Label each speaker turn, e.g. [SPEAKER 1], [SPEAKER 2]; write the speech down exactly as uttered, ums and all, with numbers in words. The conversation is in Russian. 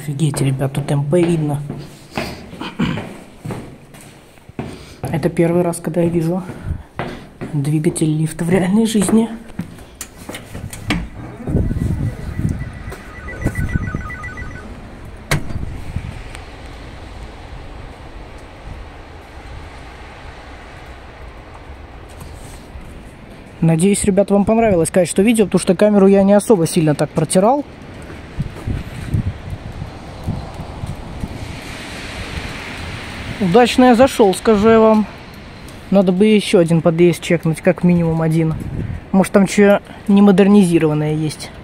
[SPEAKER 1] Офигеть, ребят, тут МП видно. Это первый раз, когда я вижу двигатель лифта в реальной жизни. Надеюсь, ребят, вам понравилось, конечно, видео, потому что камеру я не особо сильно так протирал. Удачно я зашел, скажу я вам. Надо бы еще один подъезд чекнуть, как минимум один. Может, там что не модернизированное есть.